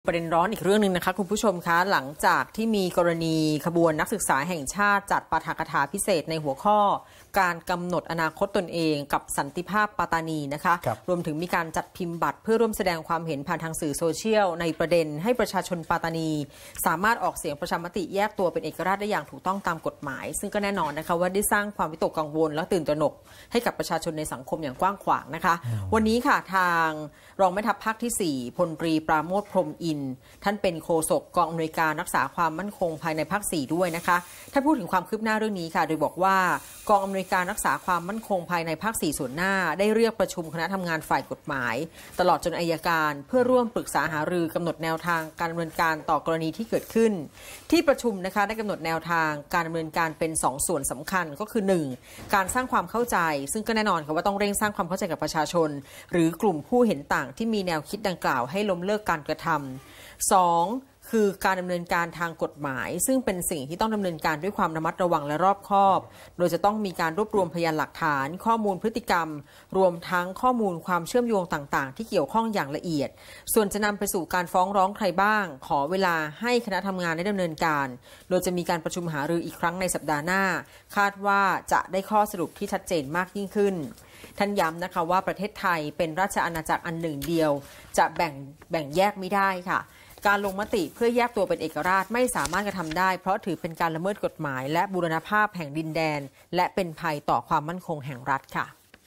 ประเด็นร้อนอีกเรื่องหนึ่งนะคะคุณผู้ชมคะหลังจากที่มีกรณีขบวนนักศึกษาแห่งชาติจัดปาฐกถาพิเศษในหัวข้อการกำหนดอนาคตตนเองกับสันติภาพปัตตานีนะคะรวมถึงมีการจัดพิมพ์บัตรเพื่อร่วมแสดงความเห็นผ่านทางสื่อโซเชียลในประเด็นให้ประชาชนปัตตานีสามารถออกเสียงประชามติแยกตัวเป็นเอกราชได้อย่างถูกต้องตามกฎหมายซึ่งก็แน่นอนนะคะว่าได้สร้างความวิตกกังวลและตื่นตระหนกให้กับประชาชนในสังคมอย่างกว้างขวางนะคะวันนี้ค่ะทางรองแม่ทัพภาคที่4พลตรีปราโมท พรหมอินทร์ท่านเป็นโฆษกกองอำนวยการรักษาความมั่นคงภายในภาค4ด้วยนะคะท่านพูดถึงความคืบหน้าเรื่องนี้ค่ะโดยบอกว่ากองอำนวยการรักษาความมั่นคงภายในภาค4ส่วนหน้าได้เรียกประชุมคณะทำงานฝ่ายกฎหมายตลอดจนอัยการเพื่อร่วมปรึกษาหารือกำหนดแนวทางการดำเนินการต่อกรณีที่เกิดขึ้นที่ประชุมนะคะได้กำหนดแนวทางการดำเนินการเป็น2ส่วนสำคัญก็คือ1การสร้างความเข้าใจซึ่งก็แน่นอนค่ะว่าต้องเร่งสร้างความเข้าใจกับประชาชนหรือกลุ่มผู้เห็นต่างที่มีแนวคิดดังกล่าวให้ล้มเลิกการกระทำ2คือการดำเนินการทางกฎหมายซึ่งเป็นสิ่งที่ต้องดำเนินการด้วยความระมัดระวังและรอบคอบโดยจะต้องมีการรวบรวมพยานหลักฐานข้อมูลพฤติกรรมรวมทั้งข้อมูลความเชื่อมโยงต่างๆที่เกี่ยวข้องอย่างละเอียดส่วนจะนำไปสู่การฟ้องร้องใครบ้างขอเวลาให้คณะทำงานได้ดำเนินการโดยจะมีการประชุมหารืออีกครั้งในสัปดาห์หน้าคาดว่าจะได้ข้อสรุปที่ชัดเจนมากยิ่งขึ้นท่านย้ำนะคะว่าประเทศไทยเป็นราชอาณาจักรอันหนึ่งเดียวจะแบ่งแยกไม่ได้ค่ะการลงมติเพื่อแยกตัวเป็นเอกราชไม่สามารถกระทำได้เพราะถือเป็นการละเมิดกฎหมายและบูรณภาพแห่งดินแดนและเป็นภัยต่อความมั่นคงแห่งรัฐค่ะ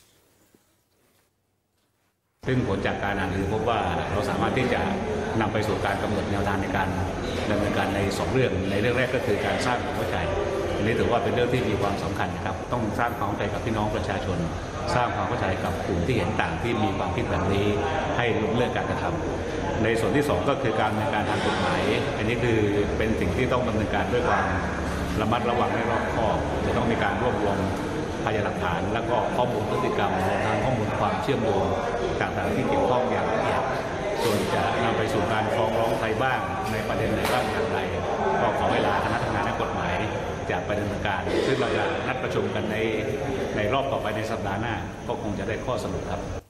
ซึ่งผลจากการอ่านพบว่าเราสามารถที่จะนำไปสู่การกำหนดแนวทางในการดำเนินการใน2เรื่องในเรื่องแรกก็คือการสร้างความเข้าใจอันนี้ถือว่าเป็นเรื่องที่มีความสำคัญนะครับต้องสร้างความเข้าใจกับพี่น้องประชาชนสร้างความเข้าใจกับกลุ่มที่เห็นต่างที่มีความคิดแบบนี้ให้ล้มเลิกการกระทำในส่วนที่2ก็คือการดำเนินการทางกฎหมายอันนี้คือเป็นสิ่งที่ต้องดำเนินการด้วยความระมัดระวังและรอบคอบจะต้องมีการรวบรวมพยานหลักฐานและก็ข้อมูลพฤติกรรมทางข้อมูลความเชื่อมโยงต่างๆที่เกี่ยวข้องอย่างละเอียดส่วนจะนำไปสู่การฟ้องร้องใครบ้างในประเด็นไหนบ้างอย่างไรก็ขอเวลาคณะทำงานด้านกฎหมายจะไปดำเนินการซึ่งเราจะนัดประชุมกันในรอบต่อไปในสัปดาห์หน้าก็คงจะได้ข้อสรุปครับ